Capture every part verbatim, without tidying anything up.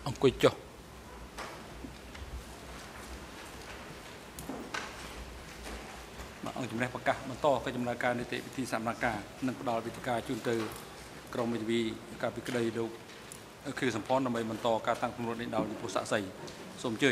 អង្គុយចុះអង្គជំនះប្រកាសបន្តកិច្ចដំណើរការនីតិវិធីសម្ដែងការនិងផ្ដល់វិធីការជូនទៅក្រមវិទ្យាការពិក្តីលោកខៀវសំផនដើម្បីបន្តការតាំងគម្រោងនេះដោយចំពោះសាក្សីសូមអញ្ជើញ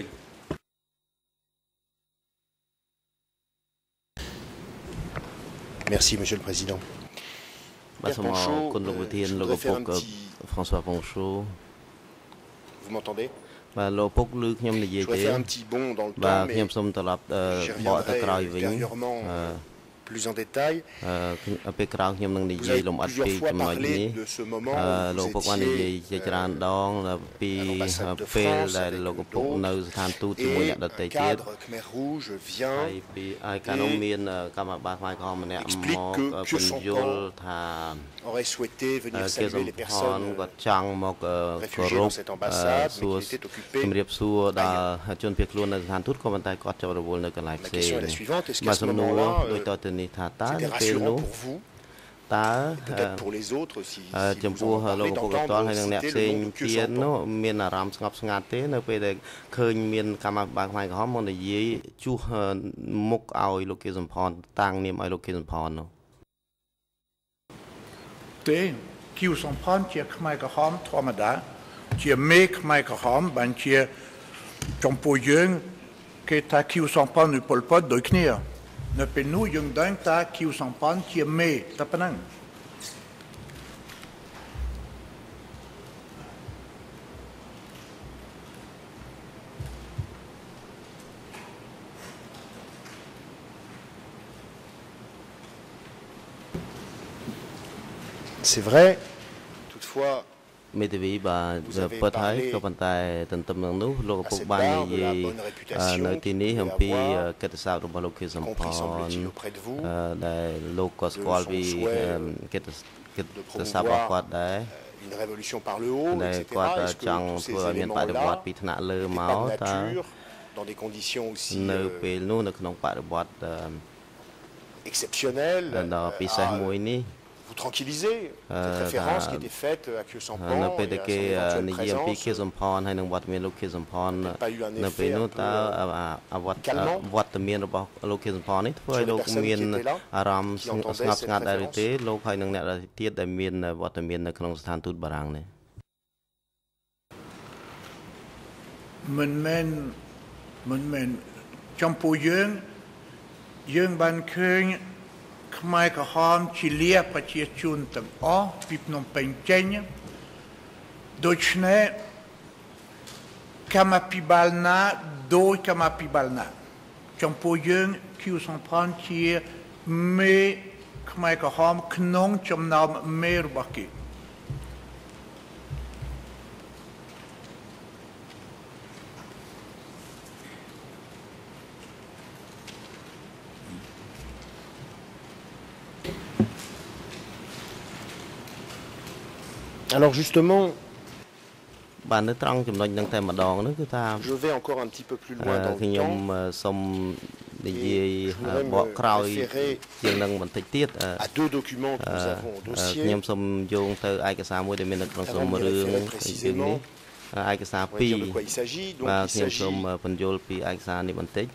Merci, Monsieur le Président. Pierre Ponchaud, euh, je voudrais faire un petit... François Ponchaud. Vous m'entendez? Je voudrais faire un petit bond dans le temps, mais j'y reviendrai ultérieurement plus en détail. Vous avez plusieurs fois parlé de ce moment où vous étiez euh, l'ambassade de France avec l'autre et un cadre Khmer Rouge vient et explique que Khieu Samphan aurait souhaité venir saluer les personnes réfugiées dans cette ambassade, mais qu'il était occupé ailleurs. La question est la suivante, est-ce qu'à ce moment-là, euh, c'était rassurant pour vous, peut-être pour les autres, si, si vous en parlez, d'entendre citer le nom de Khieu Samphan? ទេគីវសំផនជាខ្មែរក្រហមធម្មតាជាមេខ្មែរក្រហមបានជាចំពោះយើងគេថាគីវសំផនឬប៉ុលពតដូចគ្នានៅពេលនោះយើងដឹងថាគីវសំផនជាមេតែប៉ុណ្ណឹង C'est vrai. Toutefois, mais vous avez parlé de cette barre de la bonne réputation qu'il peut avoir, compris semble-t-il auprès de vous, de son souhait de promouvoir une révolution par le haut, et cetera. Est-ce que tous ces éléments-là n'étaient pas de nature, dans des conditions aussi euh, exceptionnelles, à vous tranquilliser, cette référence qui était faite à Khieu Samphan et à son éventuelle présence n'a pas eu un effet un peu euh, calmant sur les personnes qui étaient là, qui entendaient cette référence. មិនមែនមិនមែនចំពោះយើងយើងបានឃើញខ្មែរក្រហមជាលាប្រជាជនទាំងអស់ពីភ្នំពេញចេញដូច្នេះកម្មាភិបាលណាដោយកម្មាភិបាលណាចំពោះយើងខៀវសំផនជាមេខ្មែរក្រហមក្នុងចំណោមមេរបស់គេ Alors justement, je vais encore un petit peu plus loin dans le temps et je voudrais me référer à deux documents que nous avons au dossier. Avant de me référer précisément, on va dire de quoi il s'agit. Donc il s'agit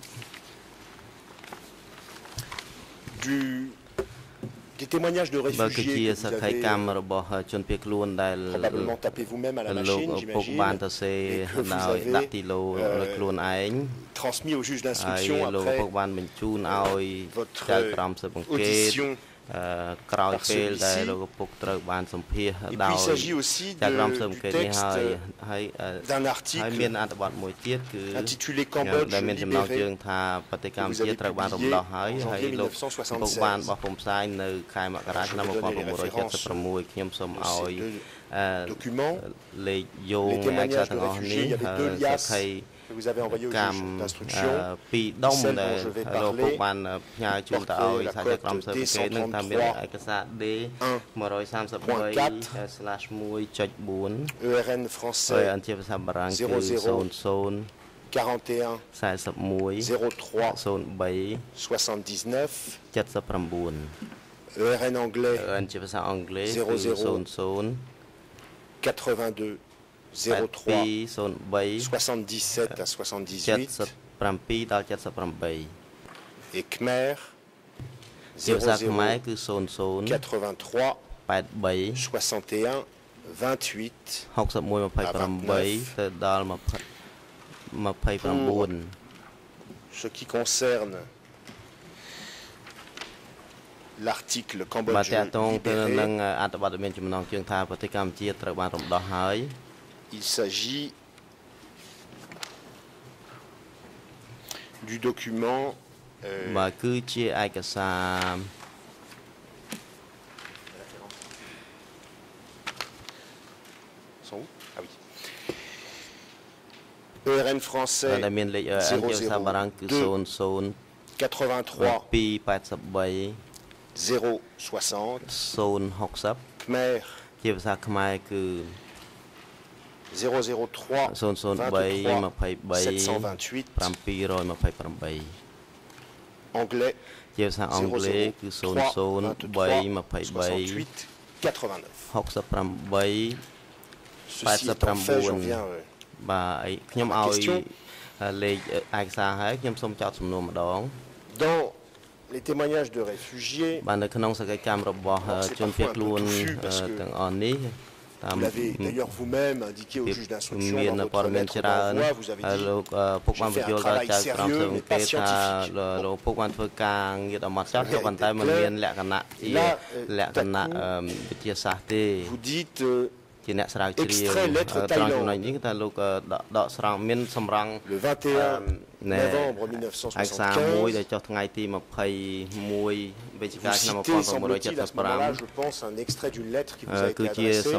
du des témoignages de réfugiés que vous avez probablement tapé vous-même à la machine, j'imagine, et que vous avez euh, transmis au juge d'instruction après euh, votre audition par celui-ci. Et puis il s'agit aussi de, du texte d'un article intitulé Cambodge libéré que vous avez publié en janvier mille neuf cent soixante-seize. Je vous donne les références de ces deux documents. Les témoignages de réfugiés, il y avait deux liasses que vous avez envoyé au juge d'instruction. Celle dont je vais parler portait la cote D cent trente-trois un point quatre E R N français zéro zéro quarante et un zéro trois soixante-dix-neuf E R N anglais zéro zéro quatre-vingt-deux zéro trois soixante-dix-sept à soixante-dix-huit et Khmer zéro zéro quatre-vingt-trois soixante et un vingt-huit à vingt-neuf. Pour ce qui concerne l'article Cambodge libéré, il s'agit du document euh, sont où? Ah oui. E R N français zéro zéro deux quatre-vingt-trois zéro soixante Khmer zéro zéro trois vingt-trois sept cent vingt-huit Anglais zéro zéro trois vingt-trois soixante-huit quatre-vingt-neuf. Ceci étant fait, j'en viens euh, à ma question. Dans les témoignages de réfugiés, alors, c'est parfois un peu touffu parce que vous l'avez d'ailleurs vous-même indiqué au juge d'instruction dans votre lettre d'envoi, vous avez dit j'ai fait un travail sérieux mais pas scientifique. Vous dites euh, extrait lettre Thaïlande le vingt et un novembre mille neuf cent soixante-quinze. Vous citez, semble-t-il, à ce moment-là, je pense, un extrait d'une lettre qui vous a été adressée.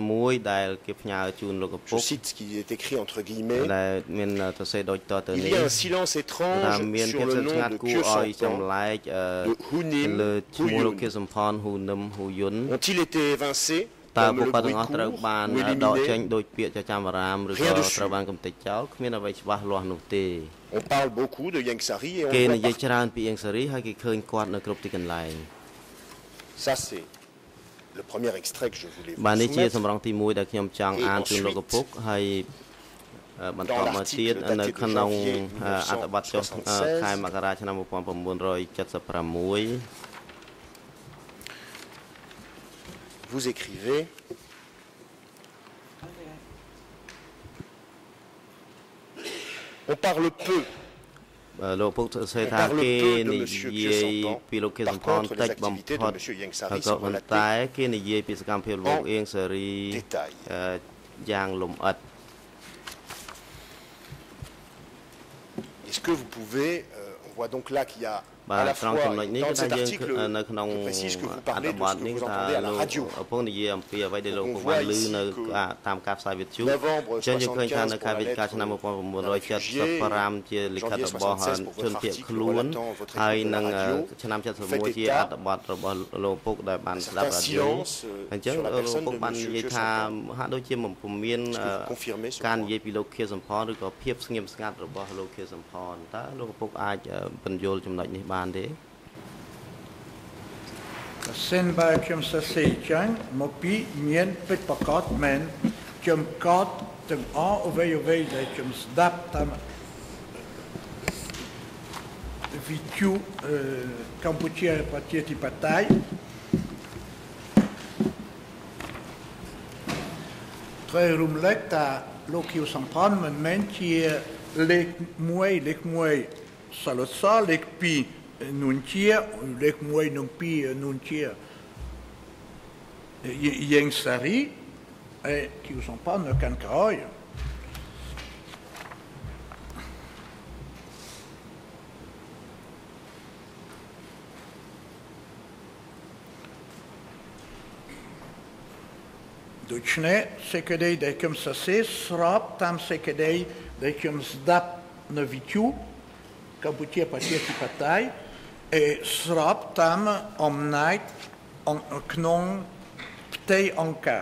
Je cite ce qui est écrit entre guillemets. Il y a un silence étrange sur le nom de Khieu Samphan, de Hunim, Huyun. Ont-ils été évincés? Tើពួកគាត់ទាំងអស់ត្រូវបានដកចេញដោយពាក្យចចាមអារាមឬក៏ត្រូវបានកំទេចចោលគ្មានអ្វីច្បាស់លាស់នោះទេ On parle beaucoup de Ieng Sary et on គេនិយាយច្រើនពី Ieng Sary ហើយគេឃើញគាត់នៅគ្រប់ទីកន្លែង Ça c'est le premier extrait que je voulais vous បាទនេះជា soumettre. សម្រងទីមួយដែលខ្ញុំចង់អានជូនលោកឪពុកហើយបន្តមកទៀតនៅក្នុងអត្ថបទចុះខែមករាឆ្នាំnineteen seventy-six Vous écrivez on parle peu លោកពុកសរសេរថាគេនិយាយពីលោកខៀវសំផនតិចបំផុតក៏ប៉ុន្តែគេនិយាយពីសកម្មភាពលោកអៀងសេរីយ៉ាងលម្អិត Est-ce que vous pouvez euh, on voit donc là qu'il y a à la fois dans cet article je précise que vous parlez de ce que vous entendez à la radio. Donc on voit ici que novembre soixante-quinze pour la lettre d'un réfugié, janvier soixante-seize pour votre article relatant votre écoute à la radio, faites état d'un certain silence sur la personne de M. Khieu Samphan. Est-ce que vous confirmez ce point? សិនបើខ្ញុំសរសេរចឹងមកពីមានពិតប្រកបមែនខ្ញុំកត់ទាំងអស់អ្វីអ្វីដែលខ្ញុំស្ដាប់តាមវិទ្យុកម្ពុជាប្រជាធិបតេយ្យត្រូវរំលឹកថាលោកខៀវសំផនមិនមែនជាលេខមួយលេខមួយសលសលេខពីរ Nunchia, les moyens non plus Nunchia, Ieng Sary, qui ne sont pas ne qu'un caroy. Dočne se kadej da kem sa se srab tam se kadej da kem zdap na vitju, kabutie patieti pataj. Et srap tam om night on knon ptej anka.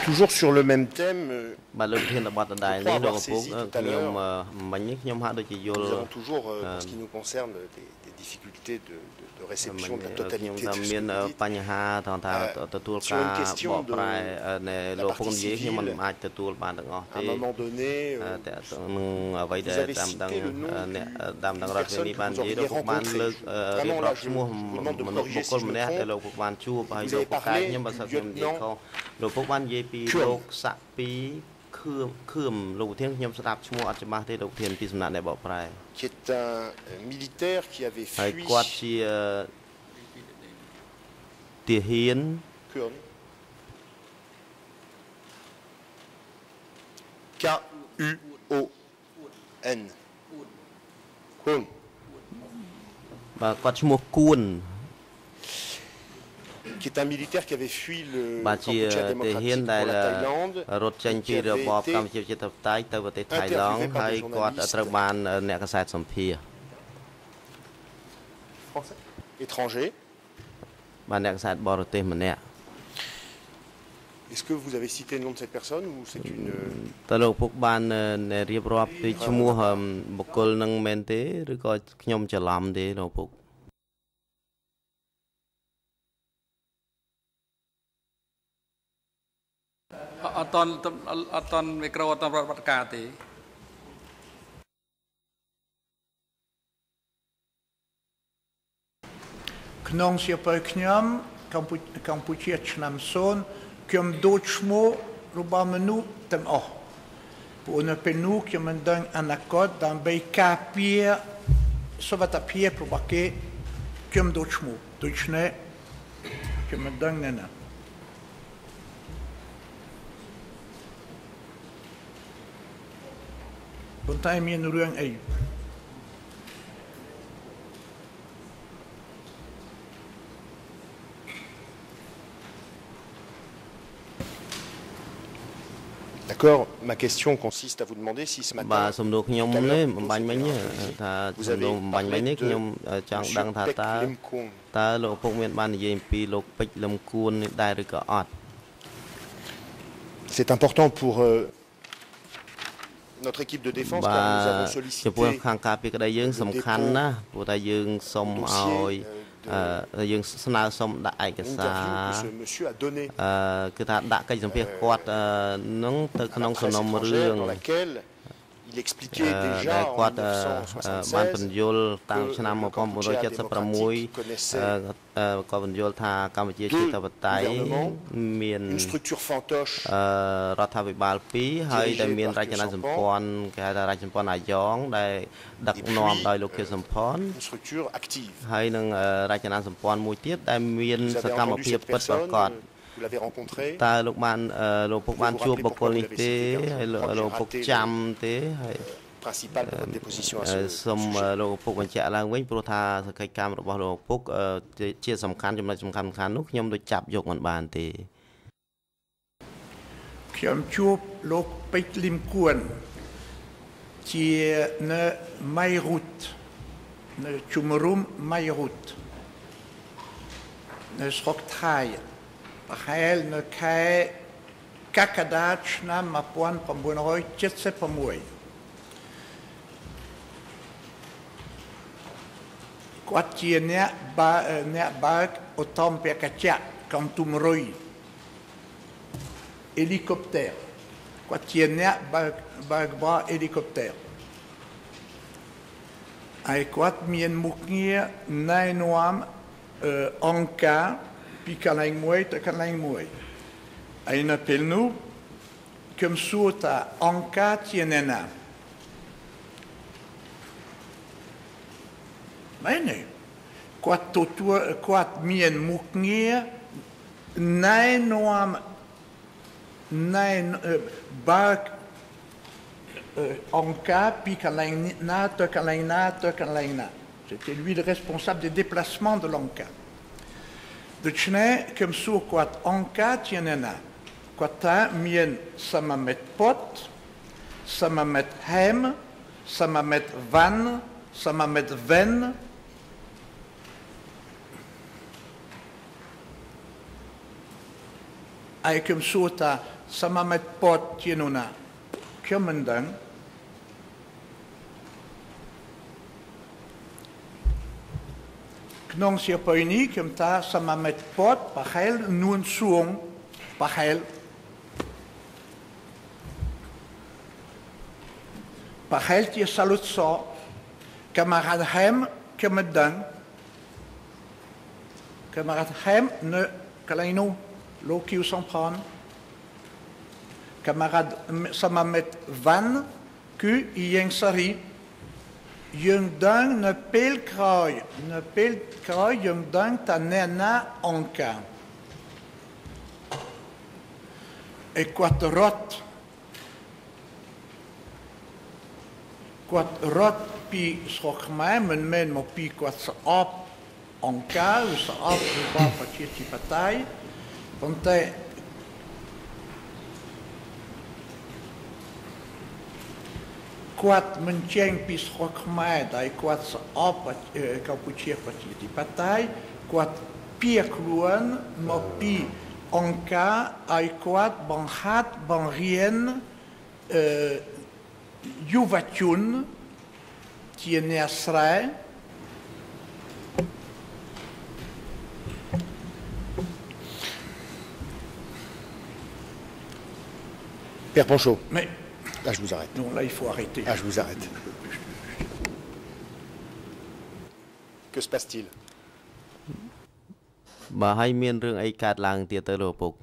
toujours sur le même thème. euh, Bah le thiên là bọt đài Pourquoi này đâu avoir cũng saisi tout à nhom l'heure mình nhom hạ đôi chỉ vô Nous avons toujours, euh, pour ce qui nous concerne, des, des difficultés de, de- de réception de la ខ្ញុំ totalité ថា de ce មាន que vous dites. បញ្ហាថងថាទទួល sur une ការប question កប្រែ de នៃ la លោកពុក partie និយាយខ្ញុំមិន civile. អាចទទួលបានទាំងអស់ À ទេ un moment donné, អឺ euh, តែនឹងអ្វីដែល Vous avez តាមដឹង cité le nom អ្នកតាមដឹង d'une រដ្ឋវិ personne នី que បាន vous និយាយ auriez លោកពុកបាន rencontrée. លើកអឺរៀប Vraiment, រាប់ là, je ឈ្មោះ vous demande de មនុស្ស corriger បុគ្គល si je me ម្នាក់ trompe. ដែលលោកពុកបានជួបហើយ Vous លោក avez ពុកតែ parlé ខ្ញុំបើសិន du ខ្ញុំនិយាយ lieutenant ខុសលោកពុកបាននិយាយពីខឿមលោកសាក់ពីខឿមខឿមលោកឧធានខ្ញុំស្ដាប់ឈ្មោះអត់ច្បាស់ទេលោកឧធានពីសំណាក់អ្នកបកប្រែ qui est un euh, militaire qui avait ហើយ fui គាត់ជាទាហាន Kurn. K U O N. Kurn. បាទគាត់ឈ្មោះគួន Qui est un militaire qui avait fui le បាទជា Kampuchea ទាហាន démocratique ដែល pour la Thaïlande. រត់ចេញពីរបបកម្ពុជាប្រជាធិបតេយ្យទៅប្រទេសថៃឡង់ interviewé par ហើយ des គាត់ journalistes ត្រូវបានអ្នកកសែតសម្ភាសន៍ Étranger. បានអ្នកកសែតបរទេសម្នាក់ Est-ce que vous avez cité le nom de cette personne ou c'est une តើលោកពុកបានរៀបរាប់ពីឈ្មោះបុគ្គលនឹងមែនទេឬក៏ខ្ញុំច្រឡំទេលោកពុកអត់តន់អត់តន់មីក្រូអត់តន់ប្រតិការទេក្នុងសៀវភៅខ្ញុំកម្ពុជាកម្ពុជាឆ្នាំសូនខ្ញុំដូចឈ្មោះរបស់មនុស្សទាំងអស់ព្រោះនៅពេលនោះខ្ញុំមិនដឹងអនាគតដើម្បីការពារសុវត្ថិភាពរបស់គេខ្ញុំដូចឈ្មោះដូច្នេះខ្ញុំមិនដឹងណាណាប៉ុន្តែមានរឿងអី D'accord. Ma question consiste à vous demander si ce បាទ matin សំណួរខ្ញុំ tout à នេះ l'heure, បំបញ្ញមិញថា vous សំណួ avez របំបញ្ញមិញ parlé នេះ de ខ្ញុំចង់ដឹងថា Monsieur តើ Pek Lim-Kung. តើលោកពុកមានបាននិយាយអំពីលោកពេជ្រលឹមគួននេះដែរឬក៏អត់ C'est important pour euh, notre équipe de défense បា car nous avons ទ sollicité ចំពោះខាងការពារក្តីយើងសំខាន់ណាស់ព្រោះតែយើងសុំឲ្យអឺយើងស្នើសុំដាក់ឯកសារ l'interview que ce monsieur a donnée អឺគឺថាដាក់កិច្ចសម្ភាសន៍គាត់អឺនឹងទៅ à ក្នុង la សំ presse ណុំរឿង étrangère dans laquelle il expliquait ដែល déjà en គាត់បានបញ្ mille neuf cent soixante-seize យល់តាំងឆ្នាំ le 1976 Kampuchea démocratique connaissait អឺគាត់បញ្យល់ថាកម្ពុជាជាធិបតេយ្យមាន une structure fantoche អឺរដ្ឋាភិបាលពីរហើយដែលមានរចនាសម្ព័ន្ធគេហៅថារចនាសម្ព័ន្ធអាយ៉ងដែលដឹកនាំដោយលោកខៀវសំផន une structure active ហើយនឹងរចនាសម្ព័ន្ធមួយទៀតដែលមាន vous ស avez កម្ម entendu ភាព cette ពិតប្រា personne កដ vous l'avez rencontré តើលោកបានលោកពុកបានជួបបុគ្គលនេះទេហើយលោកពុកចាំទេហើយ principal de votre déposition à សូម ce លោកពុកបញ្ជាក់ឡើងវិញព្រោះថាសកម្មកម្មរបស់លោកពុកជាសំខាន់ចំណុចសំខាន់សំខាន់នោះខ្ញុំដូចចាប់យកមិនបានទេខ្ញុំជួបលោកពេជ្រលឹមគួនជានៅម៉ៃរូតនៅជំរុំម៉ៃរូតនៅស្រុកថៃប្រហែលនៅខែកក្កដាឆ្នាំ1976គាត់ជាអ្នកបើអ្នកបើកអូតូមពាក់កញ្ចក់កង់ទុំរុយ hélicoptère គាត់ជាអ្នកបើកបើកបរ hélicoptère ហើយគាត់មានមុខងារណែនាំអង្គការពីកន្លែងមួយទៅកន្លែងមួយហើយនៅពេលនោះខ្ញុំសួរថាអង្គការជាអ្នកណាមែនទេគាត់ទទួលគាត់មានមុខងារណែនាំណែបើកអង្គការពីកន្លែងណាទៅកន្លែងណាទៅកន្លែងណា C'était lui le responsable des déplacements de l'Anka. De Tchne, comme sous quoi Anka tienena. Quata mien samamet pot, samamet hem, samamet van, samamet ven. Et comme sous ta sama met pot tienuna kemendang knong siapa ini kemta sama met pot pahel nun suong pahel pahel tia salut so camarade hem kemendang camarade hem ne kalaino lo kiu sampran camarade sama met van ku iyeng sari yung dang ne pel kroy ne pel kroy yung dang ta nena onka e quat rot quat rot pi schokmai men men mo pi quat sa op onka u sa op u ba pa chi patai ponte quat menceng pis khokmai dai quat sa op kapuchia pati di patai quat pia kluan mo pi onka ai quat ban hat ban rien euh juvatun tiene asrai Père Panchaud. Mais là, je vous arrête. Non, là, il faut arrêter. Ah, je vous arrête. Que se passe-t-il? Bah, hay miên rương ấy cát lang tiệt tới đồ phục.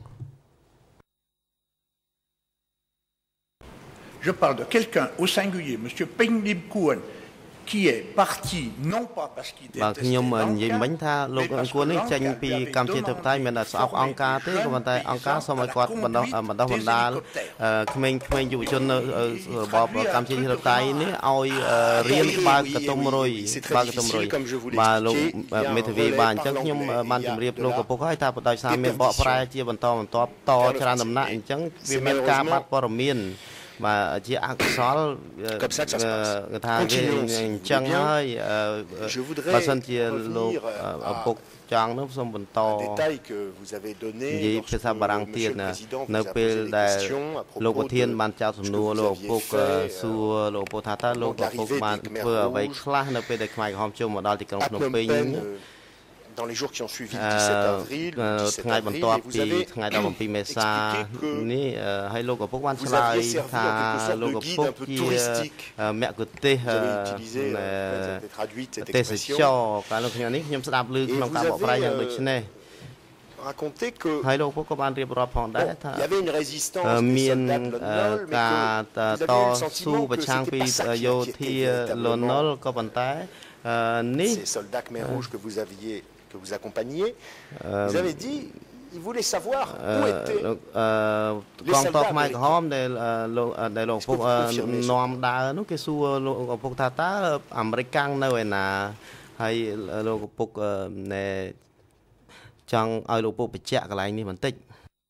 Je parle de quelqu'un au singulier, M. Penglib Kouan, qui est parti non pas parce qu'il détestait l'Anka, mais parce que l'Anka lui avait donné des Anka, thế còn tại Anka sau mà quạt mình đâu mình đâu mình đa, mình mình dụ cho nó bỏ Campuchia thập thái này, oi riêng ba cái tôm rồi, ba cái tôm rồi, mà lúc mấy thứ về bàn chắc nhưng bàn chìm riệp lúc có bốc hai ta bắt đầu sang miền bỏ prai chia bàn to bàn to to cho ra nằm nặng chẳng vì miền ca bắt bỏ miền mà chỉ ăn xóa người ta cái chân hơi và sân chia lô bốc trăng nó xong bẩn to gì phải sao bà đăng tiền nè nơi bên đại lô của thiên ban trao sủng nua lô bốc xua lô bốc thát lô bốc ban vừa vậy class nơi bên đại khai hôm chung mà đó thì còn nộp pin dans les jours qui ont suivi le dix-sept avril, le dix-sept avril, et vous avez expliqué que vous aviez servi en quelque sorte de guide un peu touristique. Vous avez utilisé, vous avez traduit cette expression, et vous avez raconté que bon, il y avait une résistance des soldats de Lon Nol, mais que vous aviez le sentiment que c'était pas ça qui inquiétait véritablement ces soldats Khmer Rouge que vous aviez que vous accompagniez, vous avez dit, il voulait savoir où étaient les soldats américains. Est-ce que vous confirmez ça? Nó cái xua lô phục thà tá American nơi nào hay lô phục này trong ai lô phục bị chẹt cái này mình tích.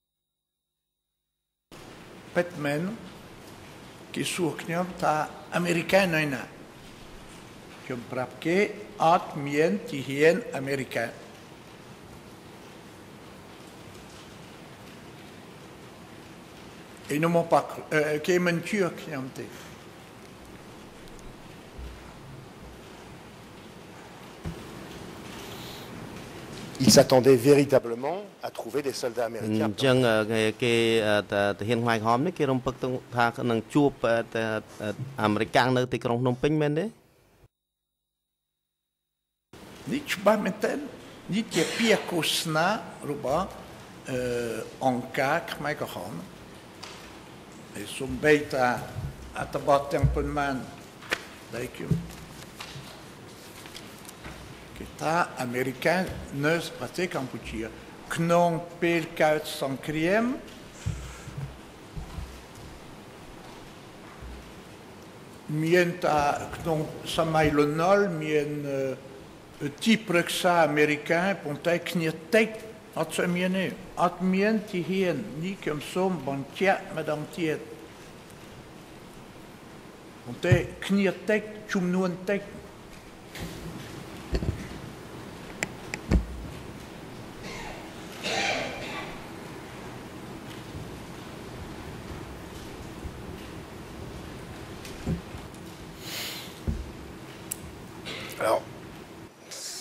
Batman cái xua nhau ta American nơi nào? Comme prapke at mien tihien américain. Et ne m'ont pas qui est mon turc qui ont été. Il s'attendait véritablement à trouver des soldats américains. Chẳng cái hiện hoài hòm đấy cái rồng bậc tung thang năng chụp American nơi thì trong Phnom Penh men đấy. Ni chba meten, ni tie pia kosna ruba onka khmai ka khom. E som beita atabat tempon man laikum. Kita American neus prate Kampuchea. Knong pel kaut sankriem. Mien ta knong samai lonol mien type reksa américain pontai knietek at semiene at mien ti hien ni comme som bantia madame tiet pontai knietek chumnuantek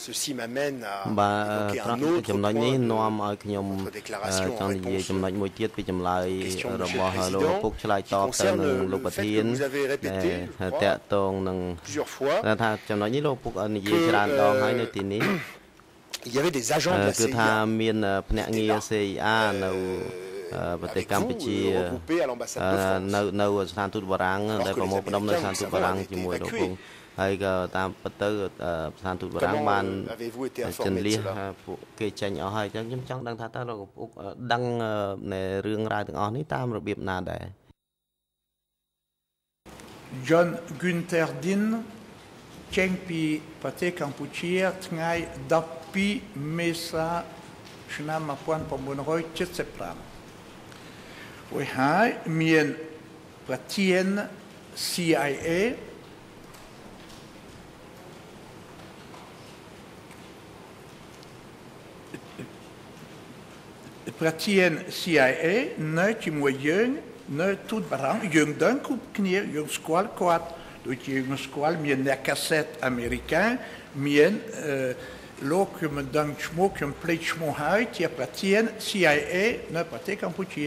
ceci m'amène à បាទ évoquer ត្រ un ង់ autre ចំណុច point នេះ de នាំឲ្យខ្ញុំ votre déclaration ចង់ en និយាយ réponse ចំណុចមួយទៀតពីចម្លើយ question de រ Monsieur ប le ស់លោកឪ Président ពុកឆ្លើយ qui តបទៅ concerne នឹង le, លោក le ប្រ fait ធា que ន vous avez ដែល répété, je តា crois, ក់ទងនឹង plusieurs fois ថាចំណុចនេះលោកឪពុកនិយាយ que, ច្រើនដងហើយ euh, នៅទីនេះ il y avait des agents de la គឺថា C I A មានភ្នាក់ងារ là. ซี អា នៅ euh, ប្រទេស avec កម្ vous, ពុជា euh, regroupés à l'ambassade de អឺ France. នៅនៅស្ថានទូតបារាំង Alors ដែល que ប្រ les មូលផ្ដុំនៅ Américains, ស្ថាន nous ទូត savons, បារាំង avaient été ជាមួយលោក évacués. ពងហើយក៏តាមពិតទៅអឺស្ថានទូតបារាំង Comment បាន euh, avez-vous été ចិន informé លៀ de ស cela? ពួកគេចេញអស់ហើយអញ្ចឹងខ្ញុំចង់ដឹងថាតើលោកឪពុកដឹងនៅរឿងរ៉ាវទាំងអស់នេះតាមរបៀបណាដែរ John Gunther Din ចេញពីប្រទេសកម្ពុជាថ្ងៃដប់ពីរមេសាឆ្នាំmột nghìn chín trăm七mươi lămហើយហើយមានប្រធាន C I A ប្រធាន C I A នៅជាមួយយើងនៅទូតបារាំងយើងដឹងគ្រប់គ្នាយើងស្គាល់គាត់ដូចជាយើងស្គាល់មានអ្នកកាសែតអាមេរិកាមានលោកខ្ញុំមិនដឹងឈ្មោះខ្ញុំភ្លេចឈ្មោះហើយជាប្រធាន C I A នៅប្រទេសកម្ពុជា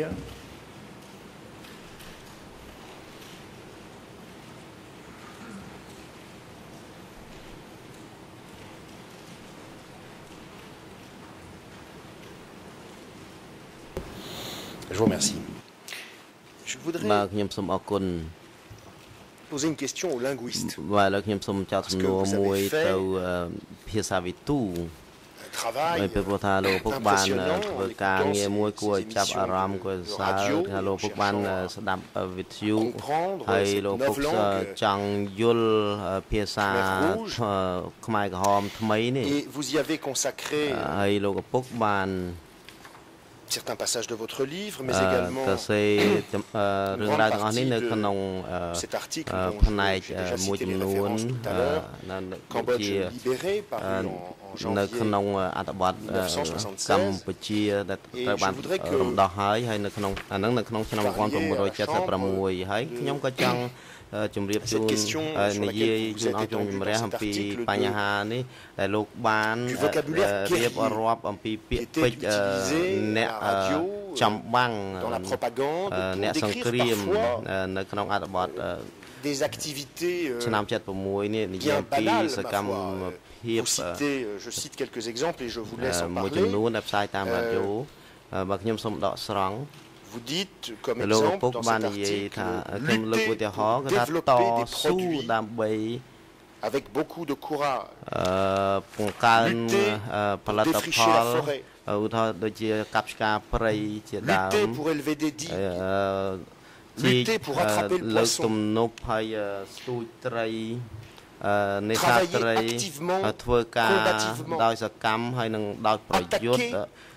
Je vous remercie. Je បាទ voudrais ខ្ញុំសូមអរគុណ poser une question aux linguistes. បាទឥឡូវខ្ញុំសូមចោទសំណួរមួយទៅភាសាវិទូ Un travail ហើយពេលព្រោះថាលោកឪពុកបានធ្វើការងារមួយគួរឲ្យចាប់អារម្មណ៍គួរឲ្យសើថាលោកឪពុកបានស្ដាប់វិទ្យុហើយលោកឪពុកចង់យល់ភាសាខ្មែរក្រហមថ្មីនេះ Et vous y avez consacré ហើយលោកឪពុកបាន certains passages de votre livre, mais également ទៅសេរឿងរ៉ាវទាំងអស់នេះនៅក្នុង cet article ផ្នែក dont j'ai déjà មួយ cité ចំ les នួន références tout à l'heure. នៅ Cambodge ជា libéré, paru en, en នៅ janvier. ក្នុងអត្ថបទកម្ពុជាដែលត្រូវបានរំដោះហើយហើយនៅក្នុងអាហ្នឹងនៅក្នុងឆ្នាំmột nghìn chín trăm bảy mươi sáuហើយខ្ញុំក៏ចង់ជម្រាបជូននិយាយជូនអង្គជំរះអំពីបញ្ហានេះដែលលោកបានរៀបរាប់អំពីពាក្យពេចន៍អ្នកចំបាំងអ្នកសង្គ្រាមនៅក្នុងអត្ថបទ des activités ឆ្នាំ七十sáuនេះនិយាយពីសកម្មភាព vous citez je cite quelques exemples et je vous laisse en មួយចំ parler នួនដែលផ្សាយតាមរ៉ាឌីយ៉ូបើខ្ញុំសូមដកស្រង់ vous dites comme លោកឪ exemple ពុក dans បាន cet និយាយ article ថាខ្ញុំលើកឧទាហរណ៍គឺថាត développer des ស៊ូ produits ដើម្បី avec beaucoup de courage អឺបង្កើនផលិតផល défricher la forêt ឧទាហរណ៍ដូចជាកាប់ឆ្ការព្រៃជាដើម lutter pour élever des digues ជី lutter pour attraper le លើក poisson ទំនប់ហើយស្ទូចត្រីនេសាទត្រីធ្វើការដោយសកម្មហើយនឹងដោយប្រយុទ្ធ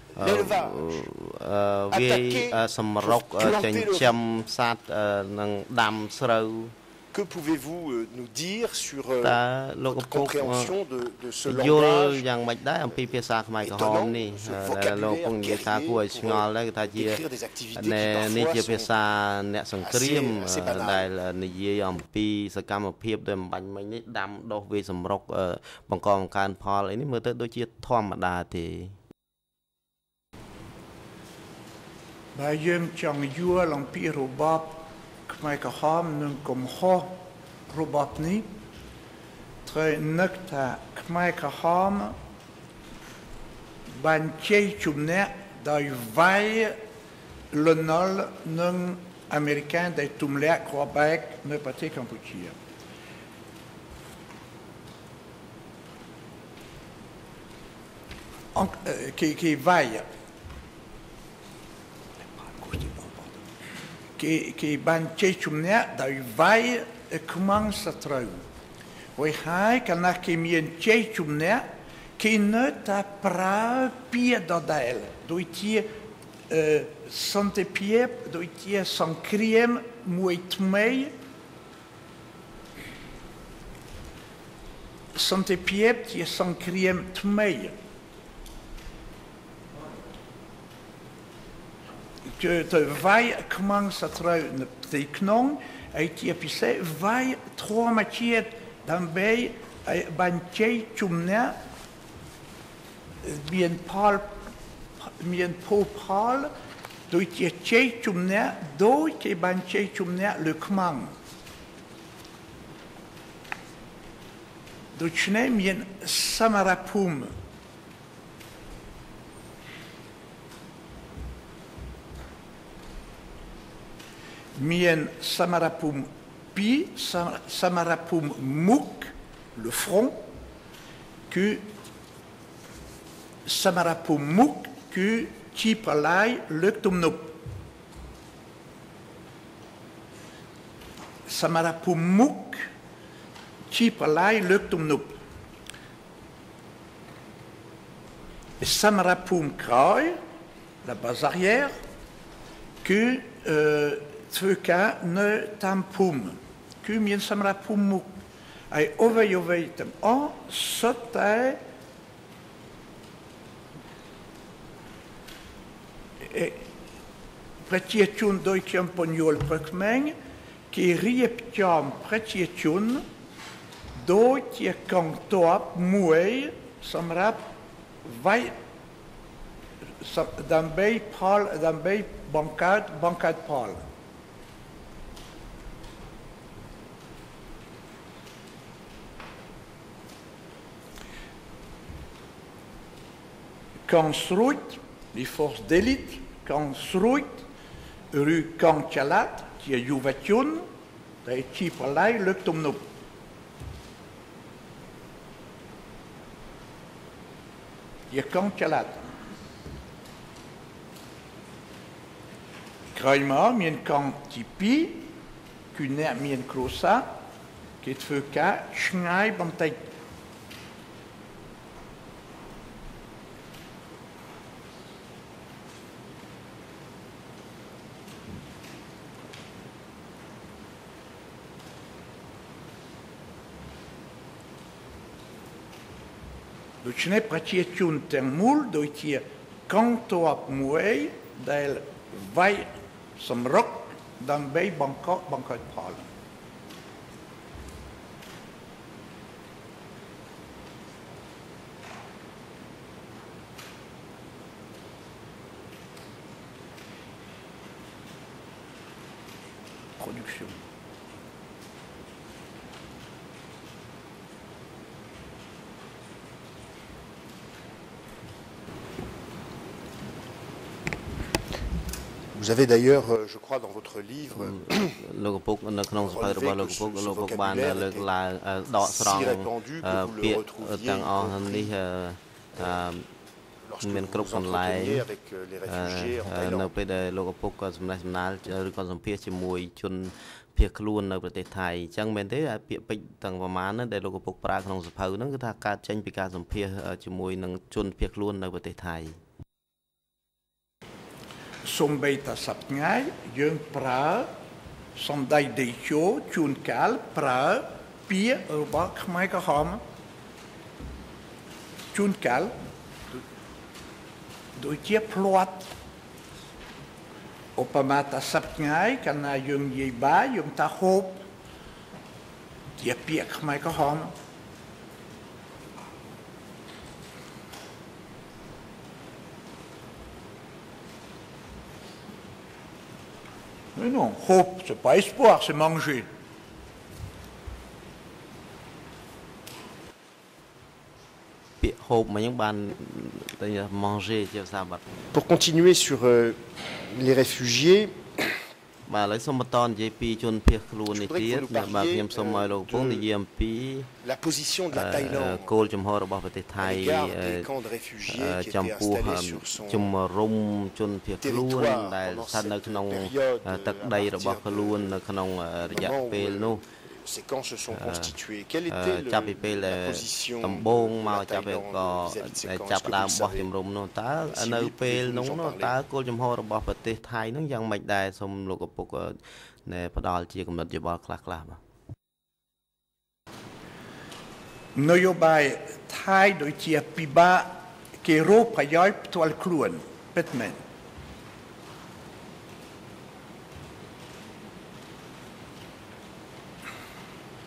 វាសម្រុកចិញ្ចឹមសត្វនឹងដាំស្រូវ Que pouvez-vous nous dire sur តើលោកឪពុក compréhension de de ce យល់ langage យ៉ាងម៉េចដែរអំពីភាសាខ្មែរក្រហមនេះដែលលោកពងនិយាយថាគួរឲ្យឆ្ងល់ដែរគឺថាជានេះជាភាសាអ្នកសង្គ្រាមដែលនិយាយអំពីសកម្មភាពដែលបំបញ្ញមិញនេះដាំដុះវាសម្រុកបង្កបង្កើនផលអីនេះមើលទៅដូចជាធម្មតាទេបើយើងចង់យល់អំពីរបបខ្មែរក្រហមនិងកំហុសរបបនេះត្រូវនឹកថាខ្មែរក្រហមបានជ័យជំនះដោយវាយលន់លនឹងអាមេរិកដែលទម្លាក់គ្រាប់បែកនៅប្រទេសកម្ពុជាអង្គគេគេវាយ គេគេបានជ័យជំនះដោយវាយខ្មាំងសត្រូវហើយហើយកាលណាគេមានជ័យជំនះគេនៅតែប្រើពាក្យដដែលដូចជាសន្តិភាពដូចជាសង្គ្រាមមួយថ្មីសន្តិភាពជាសង្គ្រាមថ្មី ទៅវាយខ្មាំងសត្រូវនៅទីក្នុងហើយជាពិសេសវាយធម្មជាតិដើម្បីឲ្យបានជ័យជំនះមានផលមានភោផលដូចជាជ័យជំនះដូចគេបានជ័យជំនះលើខ្មាំងដូច្នេះមានសមរភូមិមានសមរភូមិពីរសមរភូមិមុខ le front que samara pou mouk que chi pralai le tumnup samara pou mouk chi pralai le tumnup samara pou mkroi la base arrière que tfuka ne tampoum que mien samara pou mouk ai over over tem o sotai e pretietun doi kiamponiol prekmeng ki rieptiam pretietun doi tie kangtoap muei samrap vai dambei pal dambei bankat bankat pal Kansroet, die force d'élite, Kansroet, rue Kanchalat, qui est Juvatun, qui est Chipalai, le Tumnup. Qui est Kanchalat. Kraima, mien Kantipi, qui n'est mien Krosa, qui est Feuka, Schnai, Bantai.ដូច្នេះប្រជាជនទាំងមូលដូចជាកងទ័ពមួយដែលវាយសម្រុកដើម្បីបង្កក់បង្កើតផល Production. Vous avez d'ailleurs, je crois, dans votre livre, relevé que ce vocabulaire était si répandu que vous le retrouviez, lorsque vous vous entretenez avec les réfugiés en Thaïlande. ភៀសខ្លួននៅប្រទេសថៃអញ្ចឹងមែនទេពាក្យពេចន៍ទាំងប្រមាណដែលលោកឪពុកប្រើក្នុងសភៅហ្នឹងគឺថាកើតចេញពីការសម្ភាសជាមួយនឹងជនភៀសខ្លួននៅប្រទេសថៃសំបីតាសប្តាហ៍យើងប្រើសំដីដេជោជួនកាលប្រើពាក្យរបស់ខ្មែរក្រហមជួនកាលដូចជាផ្លាត់ Opamata sapngai kana yung yiba yung tahop dia piak mai ka hom Mais non, hope c'est pas espoir, c'est manger. Pour continuer sur euh, les réfugiés, je voudrais que vous parliez de la position de la Thaïlande à l'égard des camps de réfugiés qui étaient installés sur son territoire pendant cette période à partir du moment où ces camps se sont constitués. Quelle était le, la position de la Thaïlande vis-à-vis de ces camps? Est-ce que vous savez? Si oui, pouvez-vous nous en parler? នយោបាយថៃដូចជាពិបាកគេរកប្រយោជន៍ផ្ទាល់ខ្លួនពិតមែន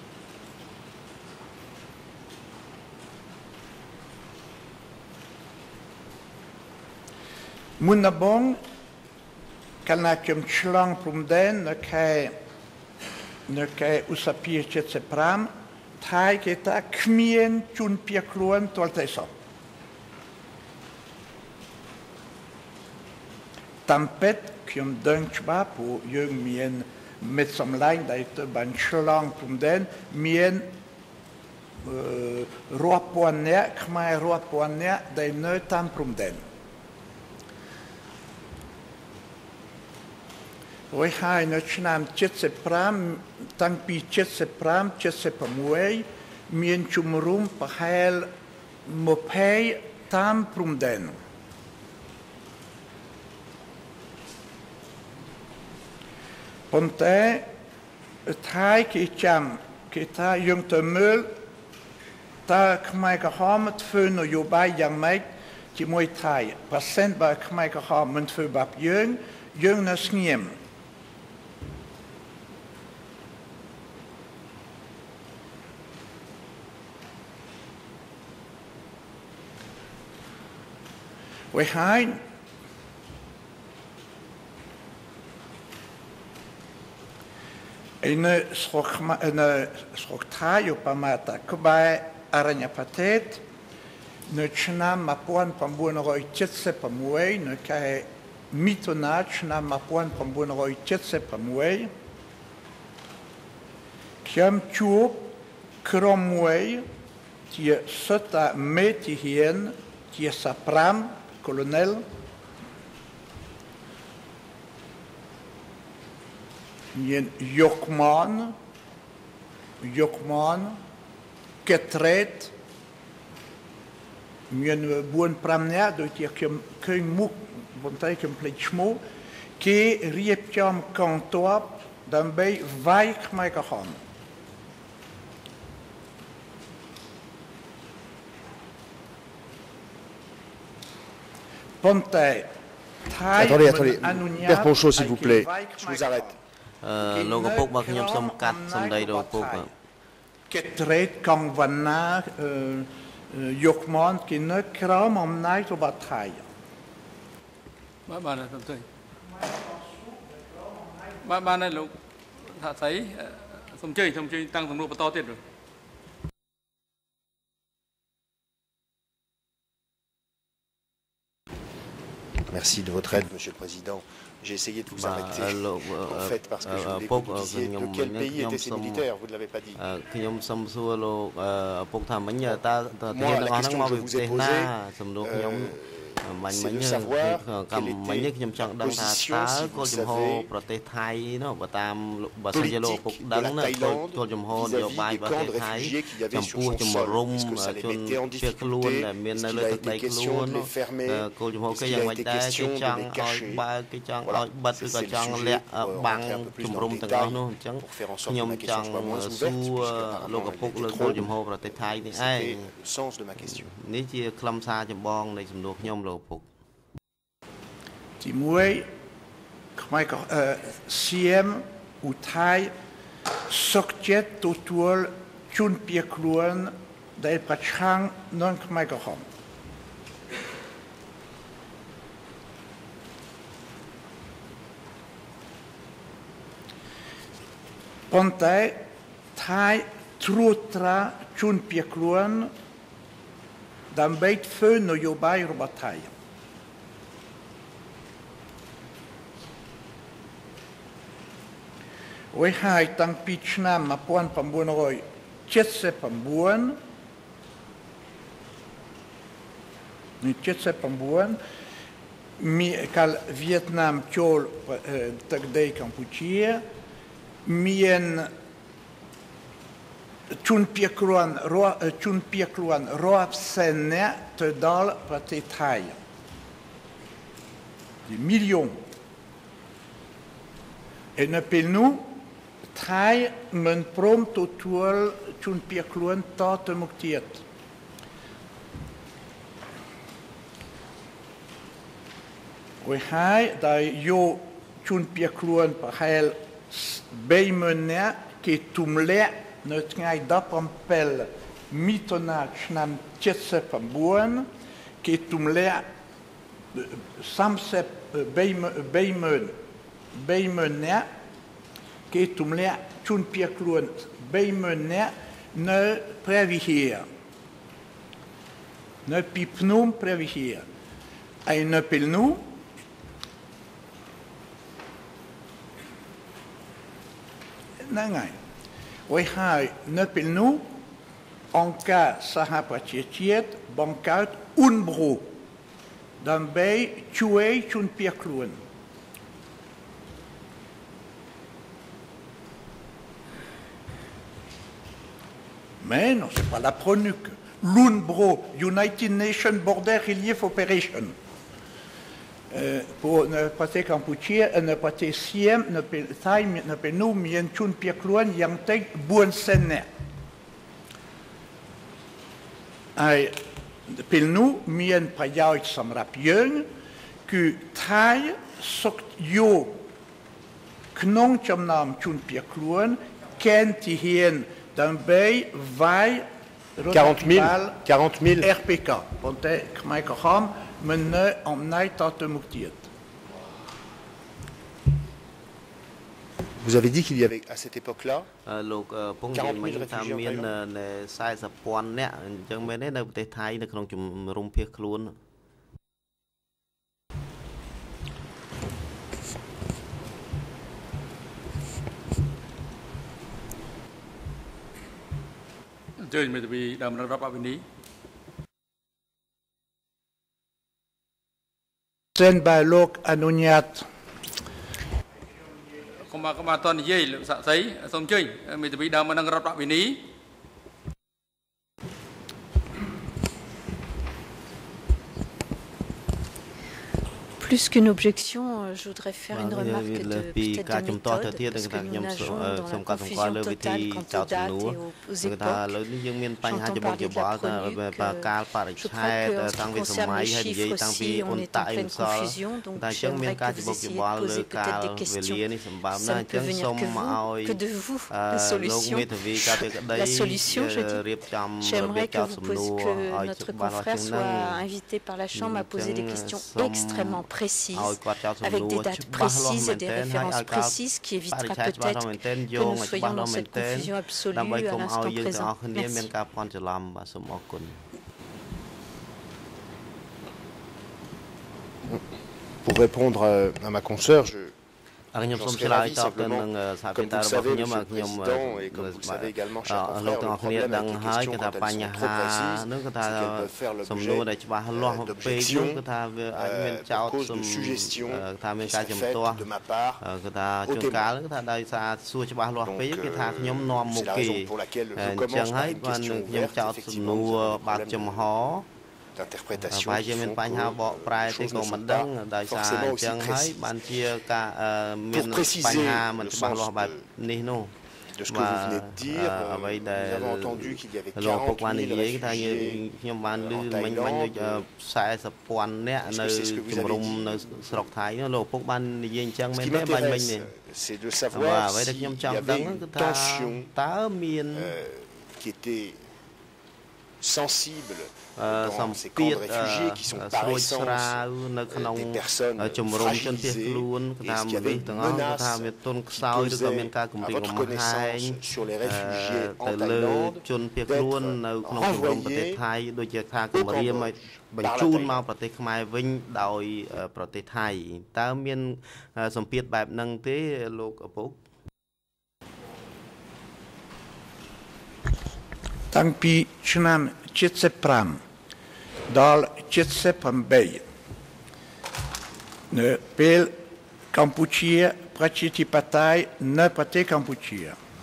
À มุนบงกันนักยมฉลองพรมแดนนักแค่นักแค่อุสพีเจ็ดสิบพรามไทยเกตาขมีนจุนเปียกล้วนตัวเตสอบตัมเป็ดขยมดังฉบับผู้ยังมีนเม็ดสำลังได้ตัวบันฉลองพรมแดนมีนรัวปวนเนี้ยขมายรัวปวนเนี้ยได้เนื้อตามพรมแดนไว้ให้ในชนามเจ็ดสิบพรามตั้งปีเจ็ดสิบพรามเจ็ดสิบมวยมีนชุมรุมปะเฮลมเพยตามพรมแดนปนแต่ท้ายกิจามกิจายังเตมิลตาขมายกระหอมมันฟื้นนโยบายอย่างไม่ที่มวยไทยเปอร์เซ็นต์บาขมายกระหอมมันฟื้นแบบยืงยืงนัสเงียมไว้ให้ไอ้เนื้อสกมาเนื้อสกท้ายอยู่ประมาณแต่ก็ไปอารณประเทศเนื้อชนะมาปวนพันบุญร้อยเจ็ดสิบมวยเนื้อแค่มิถุนาชนะมาปวนพันบุญร้อยเจ็ดสิบมวยเข้มจูบครมมวยที่สุดาเมติเฮียนที่สับรามkolonel Mien Jokman Jokman Ketret Mien buon pramnea do tie kem kein muk bontai kem plechmo ke riepjam kantoap dan bij vaik mai gaan Attendez, attendez. Père Ponchot, s'il vous plaît. Je vous arrête. លោកឪពុករបស់ខ្ញុំសូមកាត់សម្ដីលោកឪពុក Ketret kan vanna Jokman គេនៅក្រោមអំណាចរបស់ថៃបាទបាទសំទោសបាទបាទលោកថាស្អីសូមជើញសូមជើញតាំងសំណួរបន្តទៀត Merci de votre aide, Monsieur le Président. J'ai essayé de vous arrêter, en fait, parce que je voulais que vous disiez de quel pays étaient ces militaires, vous ne l'avez pas dit. Moi, la question que je vous ai posée, euh, c'est de savoir quelle était la position, si vous le savez, politique de la Thaïlande vis-à-vis des camps de réfugiés qu'il y avait sur son sol. Est-ce que ça les mettait en difficulté? Est-ce qu'il a été question de les fermer? Est-ce qu'il a été question de les cacher? Voilà, c'est le sujet pour rentrer un peu plus dans le détail, pour faire en sorte que ma question soit moins ouverte, puisqu'apparemment elle était trop. C'était le sens de ma question. ទីមួយខ្មែរក៏សៀមឧថៃសុកចិត្តទទួលជូនពីខ្លួនដែលប្រឆាំងនឹងខ្មែរក្រហមប៉ុន្តែថៃត្រួតត្រាជូនពីខ្លួនដើម្បីធ្វើនយោបាយរបស់ថៃไว้ให้ตั้งปีชนามมาปวนพันบุญร้อยเจ็ดสิบพันบุญนี่เจ็ดสิบพันบุญมีการเวียดนามโจลตักได้กัมพูชีมีนจุนเปียกล้วนรัวจุนเปียกล้วนรอบเส้นเนี่ยจะดอลประเทศไทยdes millions et ne peut nousไทยมันพร้อมตัวทัวร์จุนเปียกล้วนต่อตมุกเทียดไว้ให้ได้โยจุนเปียกล้วนไปให้ใบมันเนี่ยที่ทุ่มเละในไงดับอัมเปลมิถุนาชนามเจ็ดสิบบุญที่ทุ่มเละ samse beimen beimen ke tumle chun piakluan beimen ne previheer ne pipnum previheer ai ne pelnu nangai oi hai ne pelnu anka sahapachiet bankout unbro dan bij tjue tjun piakluan. Mais non, ce n'est pas la PRONUC. L'UNBRO, United Nations Border Relief Operation. Euh, pour ne pas te Campuchia, ne pas te Siem, ne pas Thaï, ne pas nous, mien tjun piakluan, yang te buon senne. Ai, pel nu mien pajuit samrap jeung ku thai sok yo knong cham nam chun piakluan ken ti hien dan bij vai quarante mille R P K want ik mij kan men ne om night dat te muktiet. Vous avez dit qu'il y avait à cette époque-là លោកពងនិយាយមិញថាមានสี่สิบពាន់នាក់អញ្ចឹងមែនទេនៅប្រទេសថៃនៅក្នុងជំរំភៀសខ្លួនអញ្ជើញមេធាវីដើមរដ្ឋអភិនីសិនបើលោកអនុញ្ញាត Không mà các bạn toàn dây sạ giấy xong chơi mình thì bị đau mà đang gặp lại ní. Plus qu'une objection, je voudrais faire une remarque de peut-être de méthode, parce que nous nageons dans la confusion totale quant aux dates et aux époques. J'entends parler de la PRONUC, je crois qu'en ce qui concerne les chiffres aussi, on est en pleine confusion, donc j'aimerais que vous essayiez de poser peut-être des questions. Ça ne peut venir que vous, que de vous, la solution. La solution, je dis. J'aimerais que, vous posiez, que notre confrère soit invité par la Chambre à poser des questions extrêmement précises. précises, avec des dates précises et des références précises qui évitera peut-être que nous soyons dans cette confusion absolue à l'instant présent. Merci. Pour répondre à ma consoeur, je ខ្ញុំសូមឆ្លើយតបទៅនឹងសហភាពតារបស់ខ្ញុំខ្ញុំលោកទាំងអស់គ្នាដឹងហើយគឺថាបញ្ហានោះគឺថាសំណួរដែលច្បាស់លាស់ពេកនោះគឺថាវាអាចមានចោទសំថាមានការជំទាស់គឺថាជួនកាលគឺថាដោយសារសួរច្បាស់លាស់ពេកគេថាខ្ញុំនាំមុខគេអញ្ចឹងហើយបានខ្ញុំចោទសំណួរបើកចំហ d'interprétation qui font pour préciser le sens de, de ce que vous venez de dire. Nous avons entendu qu'il y avait quarante mille réfugiés en Thaïlande. Est-ce que c'est ce que vous avez dit? Ce qui m'intéresse, c'est de savoir s'il y avait une tension euh, qui était sensible dans ces camps de réfugiés qui sont par essence des personnes fragilisées. Est-ce qu'il y avait une menace qui pesait, à votre connaissance, sur les réfugiés en Thaïlande d'être renvoyés au Cambodge par la Thaï តាំងពីឆ្នាំ칠십오ដល់칠십팔នៅពេលកម្ពុជាប្រជាធិបតេយ្យនៅប្រទេសកម្ពុជា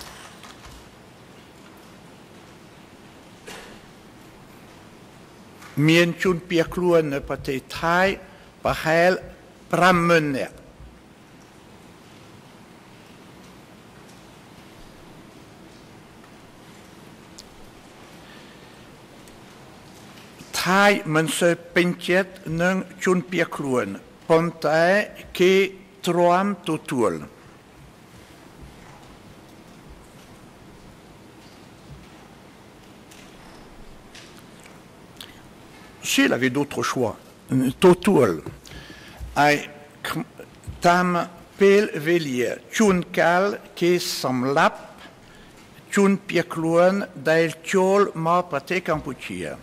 មានជនភៀសខ្លួននៅប្រទេសថៃប្រហែលfiveម៉ឺននាក់ថៃមិនសូវពេញចិត្តនឹងជនភៀសខ្លួនប៉ុន្តែគេទ្រាំទទួល S'il avait d'autres choix, Totul, ai tam pel velia chunkal ke samlap chun piekluan dail chol ma prate Kampuchea.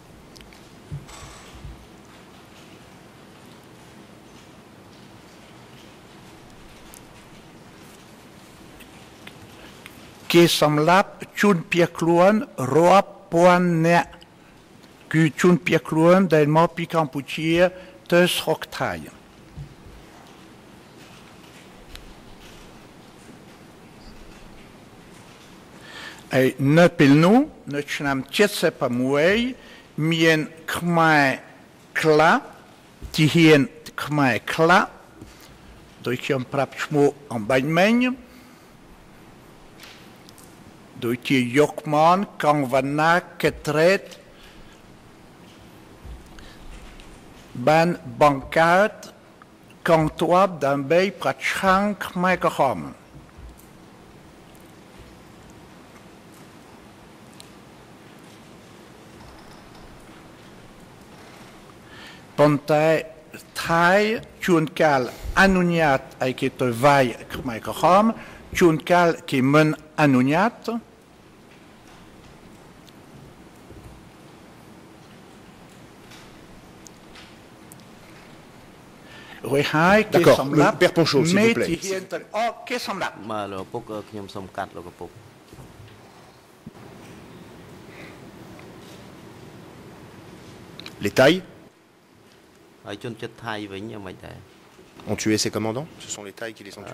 Ke samlap chun piekluan roa poan ne ku chun piekluan dail ma pi Kampuchea tes hoktai. Ei ne pilnu, ne chnam tjetse pa muei, mien kmai kla, tihien kmai kla, doi kiam prap chmo an bainmeng, doi tie jokman, kang vana ketret, ban bankaat, kang toab dan bij pratchang kmai kaham. Pontai Thai chunkal anuniat ai ke to vai kmai kaham, chunkal ke men anuniat. D'accord, Père Ponchot, s'il vous plaît. Les Thaïs ont tué ses commandants? Ce sont les Thaïs qui les ont tués?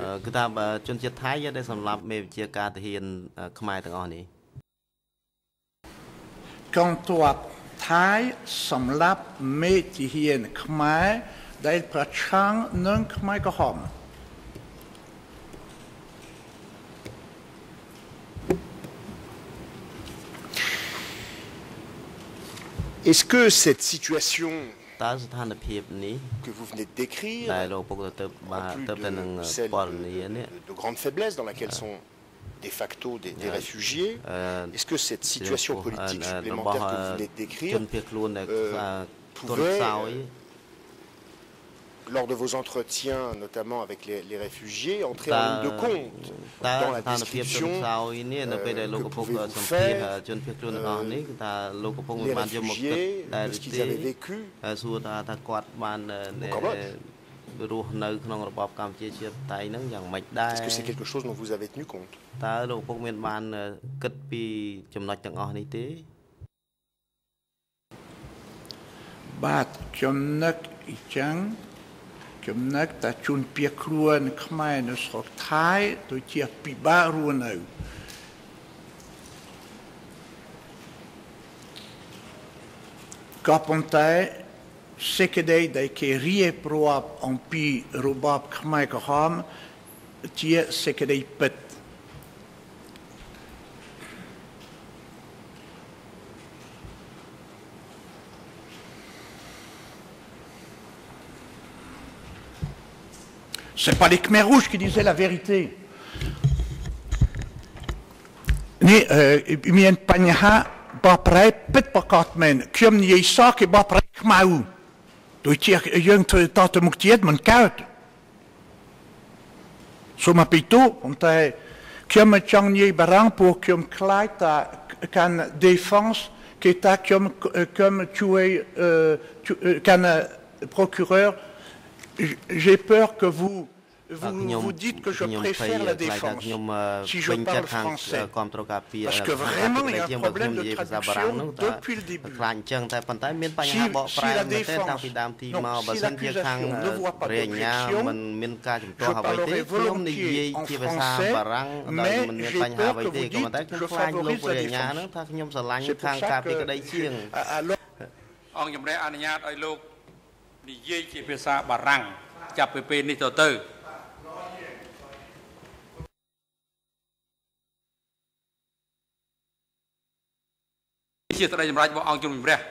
Quand toi, Thaï, Samlap, Metihien, Khmer, Dail Prachang, Nung Khmer Kahom. Est-ce que cette situation que vous venez de décrire, en plus de celle de, de grande faiblesse dans laquelle sont de facto des, des réfugiés, est-ce que cette situation politique supplémentaire que vous venez de décrire euh, pouvait, lors de vos entretiens, notamment avec les, les réfugiés, entrer en ligne de compte dans la description euh, que pouvez-vous faire euh, les réfugiés, de ce qu'ils avaient vécu au Cambodge? Est-ce que c'est quelque chose dont vous avez tenu compte? Bat Chomnak Ichang Chomnak ta chun piekluan Khmer ne srok Thai to chia piba ruanau. Kapontai sekedei dai ke rie proab en pi robab Khmer kaham chia sekedei pet. Ce n'est pas les Khmers rouges qui disaient la vérité. Ni mien panha baprai pet pakatmen kyom ni isa ke baprai Khmau. Doi tier jong tat muktiet man koud. So ma pito ontai kyom chang ni barang pour kyom klaita kan défense que ta kyom comme tuer kan procureur. J'ai peur que vous, vous, vous dites que je préfère la défense si je parle français. Parce que vraiment, il y a un problème de traduction depuis le début. Si, si la défense, non, si l'accusation ne voit pas d'objection, je parlerai volontiers en français, mais j'ai peur que vous dites que je favorise la défense. C'est pour ça que... Alors, និយាយជាភាសាបារាំងចាប់ពីពេលនេះទៅទៅជាស្ដីសម្រាប់របស់អង្គជំនុំជម្រះ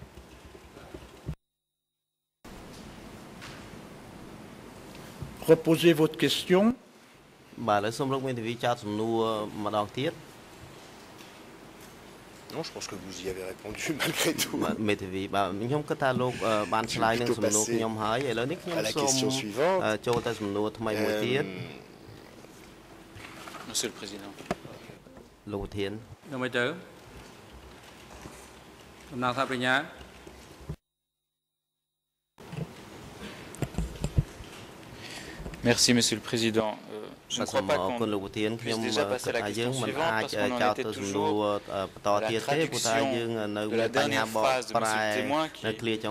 Reposez votre question. បាទឥឡូវសូមលោកមេធាវីចោទសំណួរម្ដងទៀត Non, je pense que vous y avez répondu malgré tout. មេធាវីបាទខ្ញុំគិតថាលោកបានឆ្លើយនឹងសំណួរខ្ញុំហើយឥឡូវនេះខ្ញុំសូមចូលទៅសំណួរថ្មីមួយទៀត Monsieur le Président លោកប្រធានដល់មិនទៅដំណើរថាបញ្ញា Merci Monsieur le Président. Euh, je ne crois pas qu'on puisse déjà passer à la question suivante parce qu'on en était toujours à la traduction de la dernière phrase de Monsieur le témoin qui avait été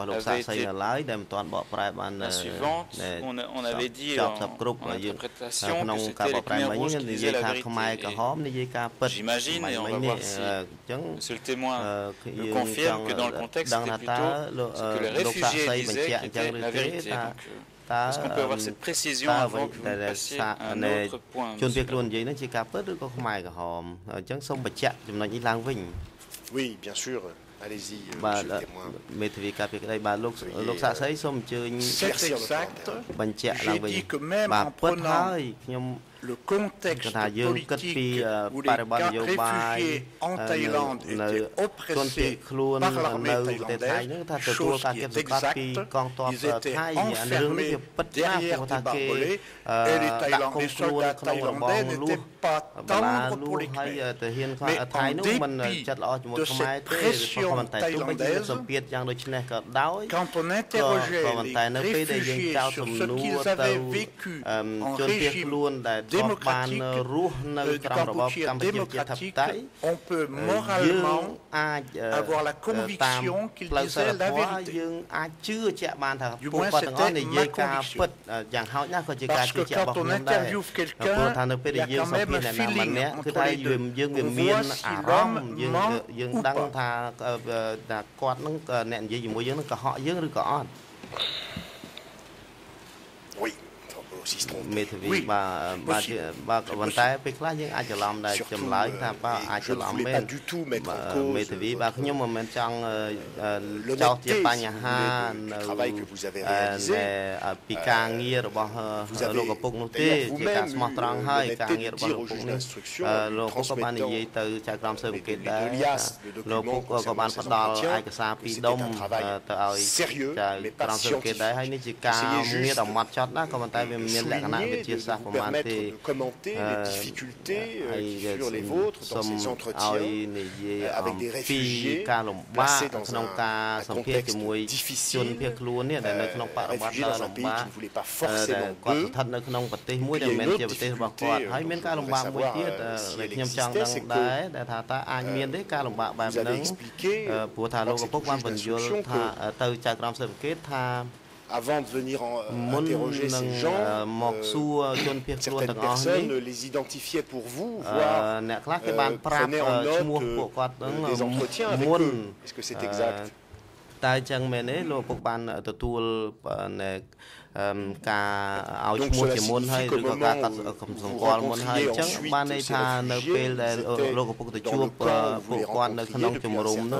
la suivante. On, on avait dit en, en interprétation que c'était les lumières rouges qui disaient la vérité. J'imagine, et on va voir si Monsieur le témoin me confirme que dans le contexte c'était plutôt ce que les réfugiés disaient qui était la vérité. Donc, est-ce qu'on peut avoir cette précision avant que vous passiez à un autre point, Oui, bien sûr. Allez-y, monsieur le témoin. C'est exact. J'ai dit que même en prenant le contexte politique où les réfugiés en Thaïlande étaient oppressés par l'armée thaïlandaise, chose qui est exacte, ils étaient enfermés derrière des barbelés et les, Thaïlandais, les soldats thaïlandais n'étaient pas tendres pour les Khmers. Mais en dépit de cette pression thaïlandaise, quand on interrogeait les réfugiés sur ce qu'ils avaient vécu en régime démocratique, du Cambodge démocratique, on peut moralement avoir la conviction qu'ils disaient la vérité. Du moins, c'était ma conviction. Parce que quand on interviewe quelqu'un, il y a quand même un feeling entre les deux. On voit si l'homme ment ou pas. Oui. មេធាវីបាទបាទបាទប៉ុន្តែពេលខ្លះយើងអាចច្រឡំដែរចម្លើយថាបាទអាចច្រឡំមែនមេធាវីបាទខ្ញុំមិនមែនចង់ចោទជាបញ្ហានៅពីការងាររបស់លោកឪពុកនោះទេជាការស្មោះត្រង់ហើយការងាររបស់លោកឪពុកនេះលោកឪពុកក៏បាននិយាយទៅចៅក្រមស៊ើបអង្កេតដែរលោកឪពុកក៏បានផ្ដល់ឯកសារពីរដុំទៅឲ្យចៅក្រមស៊ើបអង្កេតដែរហើយនេះជាការងារដ៏ម៉ត់ចត់ណាស់ក៏ប៉ុន្តែវា vous permettre de commenter les difficultés sur les vôtres dans ces entretiens avec des réfugiés placés dans un contexte difficile, réfugiés dans un pays qui ne voulait pas forcément d'eux. Il y a une autre difficulté, on voudrait savoir si elle existait, c'est que vous avez expliqué dans cette juge d'instruction que avant de venir en, euh, interroger ces gens, euh, certaines personnes les identifiaient pour vous, voire euh, prenaient en note euh, des entretiens avec eux. Est-ce que c'est exact? តែចឹងមែនទេលោកពុកបានទទួលការឲ្យឈ្មោះជាមុនហើយឬក៏ការកាត់សម្គាល់មុនហើយចឹងបានន័យថានៅពេលដែលលោកពុកទៅជួបពួកគាត់នៅក្នុងជំរំនោះ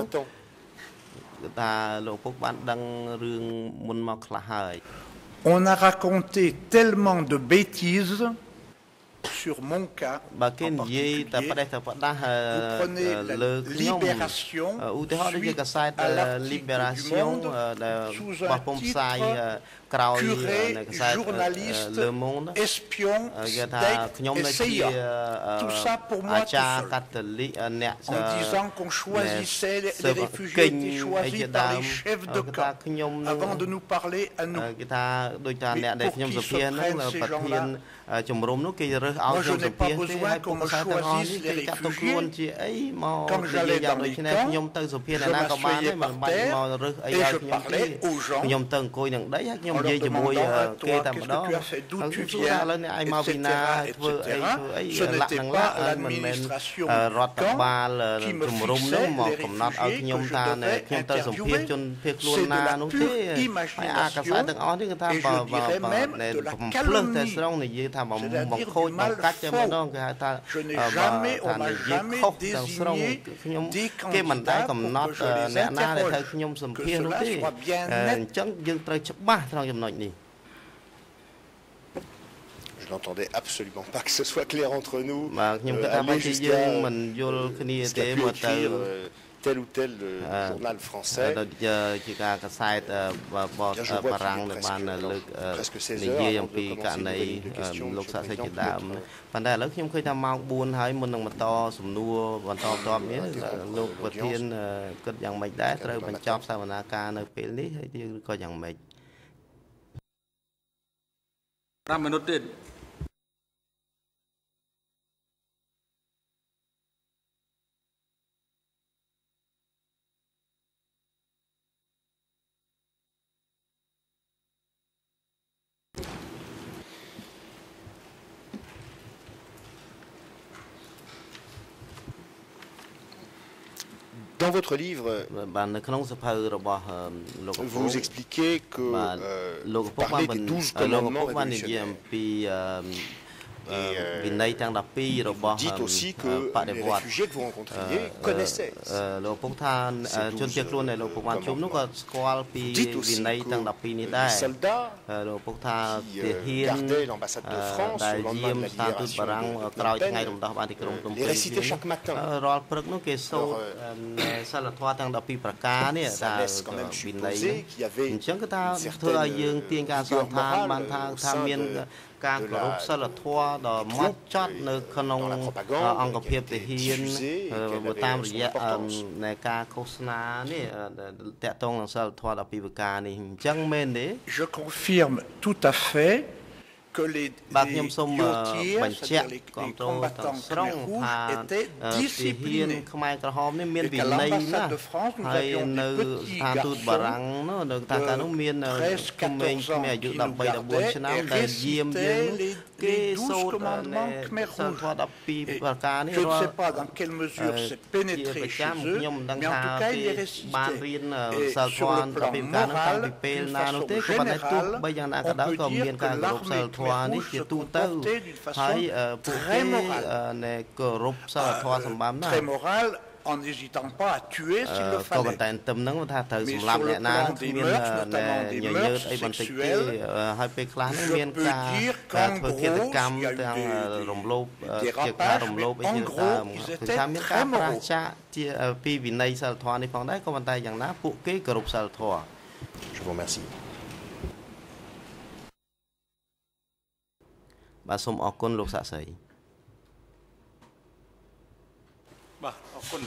On a raconté tellement de bêtises sur mon cas en particulier. Vous prenez la libération suite à l'article du Monde sous un titre curé, journaliste, espion, steak et C I A. Tout ça pour moi tout seul. En disant qu'on choisissait les réfugiés étaient choisis par les chefs de camp avant de nous parler à nous. Et pour qui se prennent ces gens-là? Moi, je n'ai pas besoin qu'on me choisisse les réfugiés. Quand j'allais dans les camps, je m'asseyais par terre et je parlais aux gens en leur demandant à toi, qu'est-ce que tu as fait, d'où tu viens, et cetera, et cetera. Ce n'était pas l'administration du camp qui me fixait les réfugiés que je devais interviewer. C'est de la pure imagination et je dirais même de la calomnie. C'est-à-dire du mal faux. Je n'ai jamais, on m'a jamais désigné des candidats pour que je les interroge. Que cela soit bien net. je n'entendais absolument pas que ce soit clair entre nous. Euh, aller jusqu'à, jusqu'à pu écrire euh, tel ou tel euh, journal français. Bien, je vois qu'il est presque, presque seize heures avant de commencer une nouvelle ligne de questions, Monsieur le Président. ប៉ុន្តែឥឡូវខ្ញុំឃើញថាម៉ោងបួនហើយមុននឹងបន្តសំណួរបន្តបន្ទាប់នេះលោកប្រធានគិតយ៉ាងម៉េចដែរត្រូវបញ្ចប់សវនាការនៅពេលនេះហើយឬក៏យ៉ាងម៉េច 5 minútទៀត Dans votre livre, vous expliquez que euh, vous parlez des douze commandements révolutionnaires. Et euh, vous dites aussi que les réfugiés que vous rencontriez connaissaient. Vous dites aussi que les soldats qui euh, gardaient l'ambassade de France au lendemain de la libération les récitaient chaque matin. Alors, euh, ça laisse quand même supposer qu'il y avait une certaine rigueur morale au sein de ការគោរពសិលធម៌ដ៏ម៉ត់ចត់នៅក្នុងអង្គភាពទាហានតាមរយៈនៃការឃោសនានេះតាក់ទងនឹងសិលធម៌ដ៏ពីរប្រការនេះអញ្ចឹងមែនទេ Je confirme tout à fait que les, les yotiers, c'est-à-dire les, les combattants Khmer Rouge étaient disciplinés. Et qu'à l'ambassade de France, nous avions des petits garçons de treize quatorze ans qui nous gardaient et récitaient les, les douze commandements Khmer Rouge. Et je ne sais pas dans quelle mesure c'est pénétré chez eux, mais en tout cas, ils les récitaient. Et sur le plan moral, d'une façon générale, on peut dire que l'armée Khmer Rouge se comportait d'une façon très morale. Très morale, en n'hésitant pas à tuer s'il le fallait. Mais sur le plan des mœurs, notamment des mœurs sexuelles, je peux dire qu'en gros, il y a eu des dérapages, mais en gros, ils étaient très moraux. Je vous remercie. បាទសូមអរគុណលោកសាក់សីបាទអរគុណ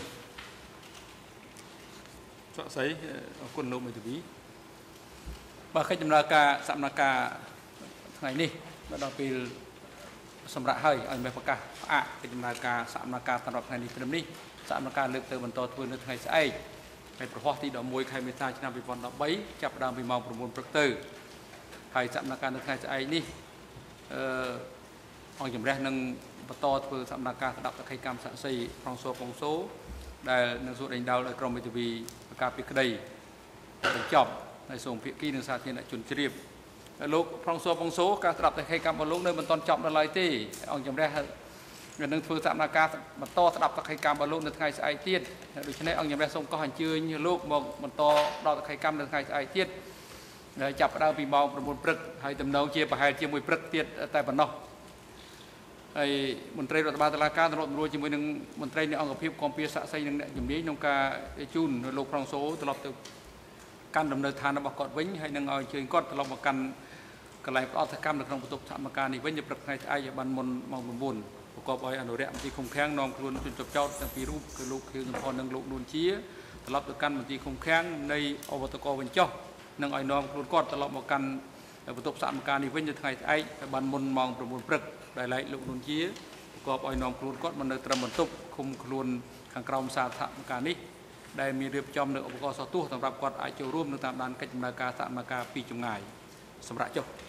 សាក់សីអរគុណលោកមេធាវីបាទកិច្ចដំណើរការសកម្មភាពថ្ងៃនេះមកដល់ពេលសម្រាប់ហើយឲ្យមានប្រកាសផ្អាកកិច្ចដំណើរការសកម្មភាពសម្រាប់ថ្ងៃនេះត្រឹមនេះសកម្មភាពលើកទៅបន្តធ្វើនៅថ្ងៃស្អែកហើយប្រហោះទី ដប់មួយ ខែមេសាឆ្នាំ ពីរពាន់ដប់បី ចាប់ផ្ដើមពីម៉ោង 9 ព្រឹកទៅហើយសកម្មភាពនៅថ្ងៃស្អែកនេះ អង្គជំរះនឹងបន្តធ្វើសកម្មភាពស្ដាប់សក្ខីកម្មសាក់សីប្រងសោពងសូដែលនឹងសួរដេញដោលឲ្យក្រុមមេធាវីប្រកាសពីក្តីបញ្ចប់ហើយសូមភាគីនិងសាធារណជនជ្រាបលោកប្រងសោពងសូការស្ដាប់សក្ខីកម្មរបស់លោកនៅមិនទាន់ចប់នៅឡើយទេអង្គជំរះនឹងធ្វើសកម្មភាពបន្តស្ដាប់សក្ខីកម្មរបស់លោកនៅថ្ងៃស្អែកទៀតដូច្នេះអង្គជំរះសូមកោះអញ្ជើញលោកមកបន្តដល់សក្ខីកម្មនៅថ្ងៃស្អែកទៀតចាប់ផ្ដើមពីម៉ោង 9 ព្រឹកហើយដំណងជាប្រហែលជាមួយព្រឹកទៀតតែប៉ុណ្ណោះហើយមន្ត្រីរដ្ឋបាលតុលាការទៅរួមជាមួយនឹងមន្ត្រីនៃអង្គភាពគំពីសាក់សីនិងអ្នកជំនាញក្នុងការជូនលោកប្រងសូត្រឡប់ទៅកាន់ដំណើរឋានរបស់គាត់វិញហើយនឹងឲ្យជើញគាត់ត្រឡប់មកកាន់កន្លែងប្រតិកម្មនៅក្នុងបន្ទប់សកម្មភាពនេះវិញព្រឹកថ្ងៃស្អែកឲ្យបានមុនម៉ោង 9 ប្រកបដោយអនុរិយមន្ត្រីឃុំឃាំងនាំខ្លួនជនជាប់ចោទទាំងពីររូបគឺលោកខៀវសំផននិងលោកនួនជាត្រឡប់ទៅកាន់មន្ត្រីឃុំឃាំងនៃអវតកវិញចុះនឹងឲ្យនាំខ្លួនគាត់ត្រឡប់មកកាន់បន្ទប់សកម្មភាពនេះវិញនៅថ្ងៃស្អែកឲ្យបានមុនម៉ោង 9 ព្រឹកដែលឡែកលោកនួនជាប្រកបឲ្យនាំខ្លួនគាត់មកនៅត្រឹមបន្ទប់ឃុំខ្លួនខាងក្រោមសាធារណការនេះដែលមានរៀបចំនៅឧបករណ៍សោះទោះសម្រាប់គាត់អាចចូលរួមនៅតាមដានកិច្ចដំណើរការសកម្មភាពពីចម្ងាយសម្រាប់ចុះ